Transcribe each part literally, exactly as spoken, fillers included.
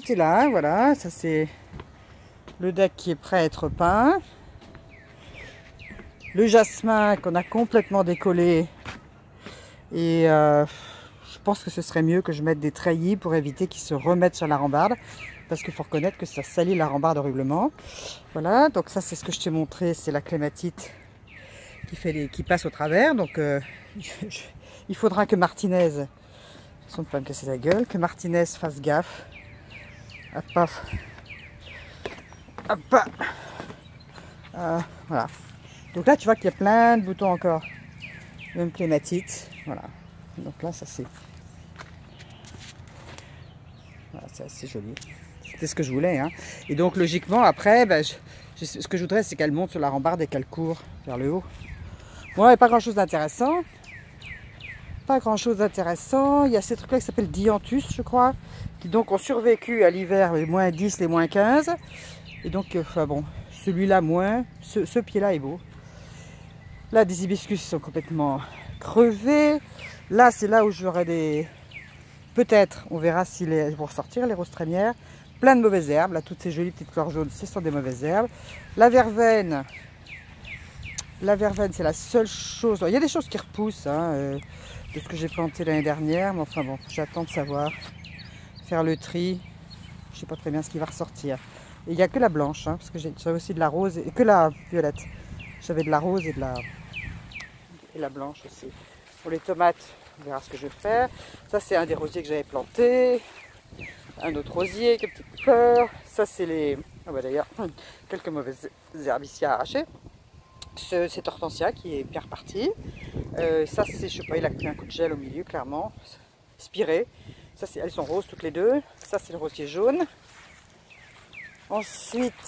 C'est là, voilà, ça c'est le deck qui est prêt à être peint. Le jasmin qu'on a complètement décollé. Et euh, je pense que ce serait mieux que je mette des treillis pour éviter qu'ils se remettent sur la rambarde. Parce qu'il faut reconnaître que ça salit la rambarde horriblement. Voilà, donc ça c'est ce que je t'ai montré, c'est la clématite qui, fait les, qui passe au travers. Donc euh, je, je, il faudra que Martinez, son ne pas me casser la gueule, que Martinez fasse gaffe. Hop, hop. Hop. Euh, voilà. Donc là tu vois qu'il y a plein de boutons encore. Même clématite. Voilà. Donc là ça c'est... Voilà, c'est assez joli. C'était ce que je voulais. Hein. Et donc logiquement après, ben, je, je, ce que je voudrais c'est qu'elle monte sur la rambarde et qu'elle court vers le haut. Bon, il n'y a pas grand chose d'intéressant. Pas grand chose d'intéressant. Il y a ces trucs là qui s'appellent Dianthus je crois. Qui donc ont survécu à l'hiver, les moins dix, les moins quinze. Et donc, enfin bon, celui-là moins, ce, ce pied-là est beau. Là, des hibiscus sont complètement crevés. Là, c'est là où j'aurai des... Peut-être, on verra s'ils les... vont ressortir, les roses trémières. Plein de mauvaises herbes. Là, toutes ces jolies petites fleurs jaunes, ce sont des mauvaises herbes. La verveine, la verveine, c'est la seule chose... Il y a des choses qui repoussent, hein, euh, de ce que j'ai planté l'année dernière. Mais enfin bon, j'attends de savoir. Faire le tri. Je ne sais pas très bien ce qui va ressortir. Et il n'y a que la blanche, hein, parce que j'avais aussi de la rose et que la violette. J'avais de la rose et de la, et la blanche aussi. Pour les tomates, on verra ce que je vais faire. Ça, c'est un des rosiers que j'avais planté. Un autre rosier, quelques petites fleurs. Ça, c'est les... Ah bah d'ailleurs, quelques mauvaises herbes ici à arracher. Ce, cet hortensia qui est bien reparti. Euh, ça, c'est, je sais pas, il a pris un coup de gel au milieu, clairement. Spiré. Ça, elles sont roses toutes les deux. Ça, c'est le rosier jaune. Ensuite,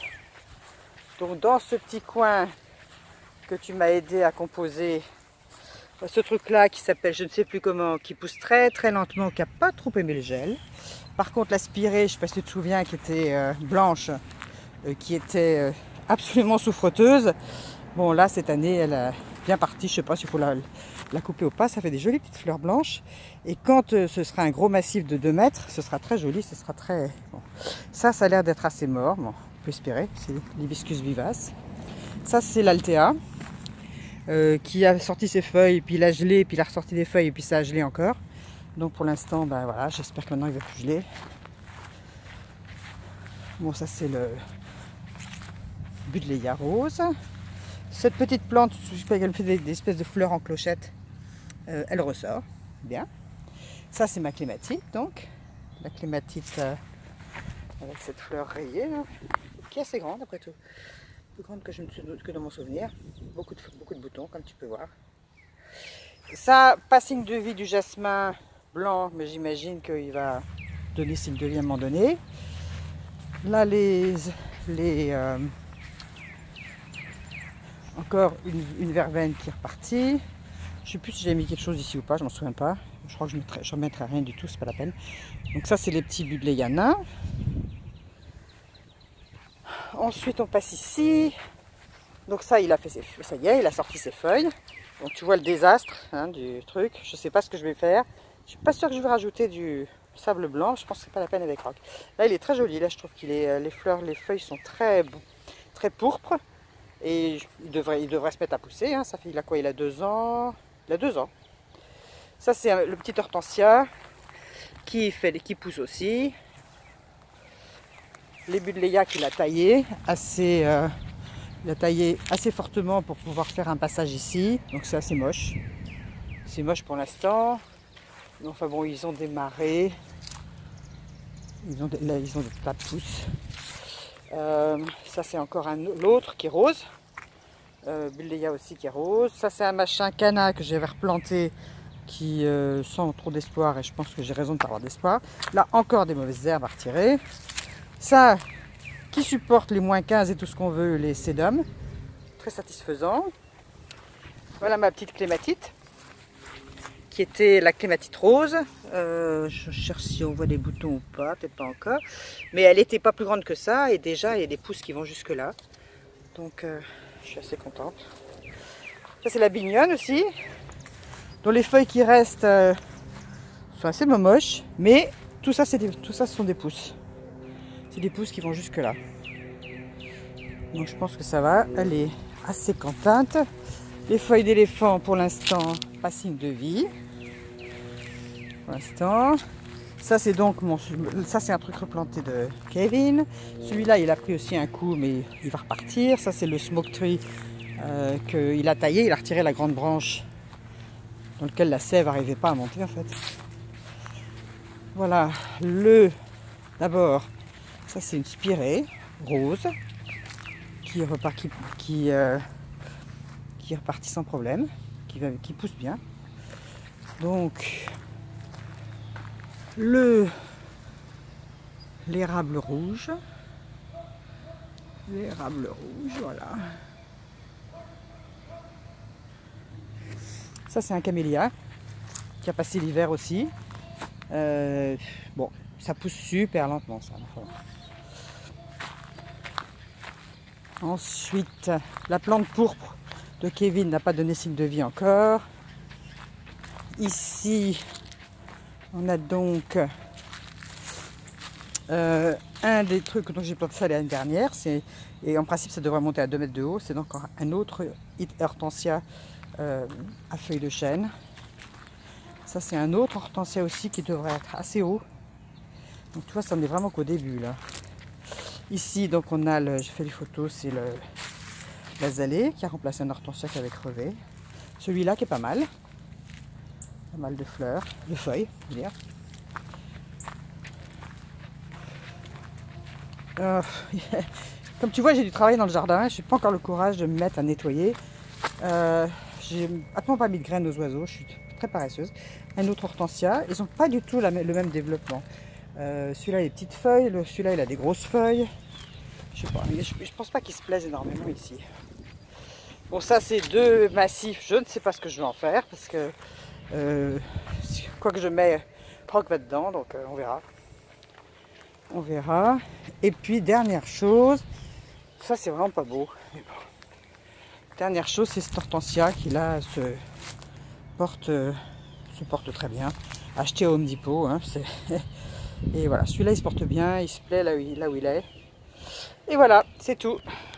donc dans ce petit coin que tu m'as aidé à composer, ce truc là qui s'appelle je ne sais plus comment, qui pousse très très lentement, qui n'a pas trop aimé le gel. Par contre l'aspirée, je ne sais pas si tu te souviens, qui était euh, blanche, euh, qui était euh, absolument souffreteuse. Bon là cette année elle est bien partie, je ne sais pas s'il faut la, la couper ou pas, ça fait des jolies petites fleurs blanches. Et quand euh, ce sera un gros massif de deux mètres, ce sera très joli, ce sera très... Bon. Ça, ça a l'air d'être assez mort, bon, on peut espérer, c'est l'hibiscus vivace. Ça c'est l'altea, euh, qui a sorti ses feuilles, puis il a gelé, puis il a ressorti des feuilles, et puis ça a gelé encore. Donc pour l'instant, ben voilà, j'espère que maintenant il va plus geler. Bon, ça c'est le Buddleia rose. Cette petite plante, je sais pas, elle fait des, des espèces de fleurs en clochette, euh, elle ressort, bien. Ça c'est ma clématite, donc, la clématite euh, avec cette fleur rayée, là, qui est assez grande après tout. Plus grande que, je me, que dans mon souvenir. Beaucoup de, beaucoup de boutons, comme tu peux voir. Ça, pas signe de vie du jasmin blanc, mais j'imagine qu'il va donner signe de vie à un moment donné. Là, les... les euh, encore une, une verveine qui est repartie. Je ne sais plus si j'ai mis quelque chose ici ou pas, je m'en souviens pas. Je crois que je ne remettrai rien du tout, c'est pas la peine. Donc ça, c'est les petits Buddleia nains. Ensuite, on passe ici. Donc ça, il a fait ses, ça y est, il a sorti ses feuilles. Donc tu vois le désastre hein, du truc. Je ne sais pas ce que je vais faire. Je suis pas sûre que je vais rajouter du sable blanc. Je pense que c'est pas la peine avec roc. Là, il est très joli. Là, je trouve qu'il est, les fleurs, les feuilles sont très, très pourpres. Et il devrait, il devrait se mettre à pousser. Hein. Ça fait, il a quoi? Il a deux ans. Il a deux ans. Ça, c'est le petit hortensia qui, fait, qui pousse aussi. Les Buddleia qu'il a taillé assez, euh, il a taillé assez fortement pour pouvoir faire un passage ici. Donc c'est assez moche. C'est moche pour l'instant. Enfin bon, ils ont démarré. Ils ont, là, ils ont des tas de pousses. Euh, ça c'est encore un l'autre qui est rose. Euh, Buddleia aussi qui est rose. Ça c'est un machin cana que j'avais replanté qui euh, sans trop d'espoir et je pense que j'ai raison de pas avoir d'espoir. Là encore des mauvaises herbes à retirer. Ça qui supporte les moins quinze et tout ce qu'on veut, les sédums. Très satisfaisant. Voilà ma petite clématite qui était la clématite rose. Euh, je cherche si on voit des boutons ou pas, peut-être pas encore. Mais elle n'était pas plus grande que ça et déjà il y a des pousses qui vont jusque là. Donc euh, je suis assez contente. Ça c'est la bignonne aussi, dont les feuilles qui restent euh, sont assez moches, mais tout ça, c'est des, tout ça ce sont des pousses. C'est des pousses qui vont jusque là. Donc je pense que ça va. Elle est assez contente. Les feuilles d'éléphant pour l'instant, pas signe de vie. Pour l'instant. Ça c'est donc mon, ça c'est un truc replanté de Kevin. Celui-là il a pris aussi un coup mais il va repartir. Ça c'est le smoke tree euh, qu'il a taillé. Il a retiré la grande branche dans laquelle la sève n'arrivait pas à monter en fait. Voilà le d'abord. Ça c'est une spirée rose qui repart, qui, qui, euh, qui est repartie sans problème, qui, va, qui pousse bien. Donc le l'érable rouge, l'érable rouge, voilà. Ça c'est un camélia qui a passé l'hiver aussi. Euh, bon, ça pousse super lentement ça. Enfin. Ensuite, la plante pourpre de Kevin n'a pas donné signe de vie encore. Ici, on a donc euh, un des trucs dont j'ai planté ça l'année dernière. Et en principe, ça devrait monter à deux mètres de haut. C'est donc un autre hortensia euh, à feuilles de chêne. Ça, c'est un autre hortensia aussi qui devrait être assez haut. Donc, tu vois, ça en est vraiment qu'au début là. Ici, donc, on a le. J'ai fait des photos, c'est le l'azalée qui a remplacé un hortensia qui avait crevé. Celui-là qui est pas mal. Pas mal de fleurs, de feuilles, je veux dire. Euh, comme tu vois, j'ai du travail dans le jardin. Je n'ai pas encore le courage de me mettre à nettoyer. Euh, j'ai absolument pas mis de graines aux oiseaux. Je suis très paresseuse. Un autre hortensia. Ils n'ont pas du tout la, le même développement. Euh, celui-là, il a des petites feuilles. Celui-là, il a des grosses feuilles. Je sais pas. Mais je, je pense pas qu'ils se plaisent énormément ici. Bon, ça, c'est deux massifs. Je ne sais pas ce que je vais en faire parce que euh, quoi que je mets, Croc va dedans. Donc, euh, on verra. On verra. Et puis, dernière chose, ça c'est vraiment pas beau. Mais bon. Dernière chose, c'est cet hortensia qui là se porte, se porte très bien. Acheté au Home Depot. Hein, et voilà, celui-là il se porte bien, il se plaît là où il, là où il est. Et voilà, c'est tout.